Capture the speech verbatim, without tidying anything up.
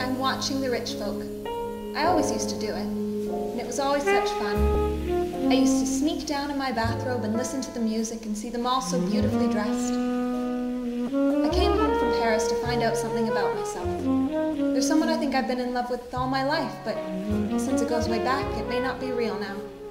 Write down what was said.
I'm watching the rich folk. I always used to do it, and it was always such fun. I used to sneak down in my bathrobe and listen to the music and see them all so beautifully dressed. I came home from Paris to find out something about myself. There's someone I think I've been in love with all my life, but since it goes way back, it may not be real now.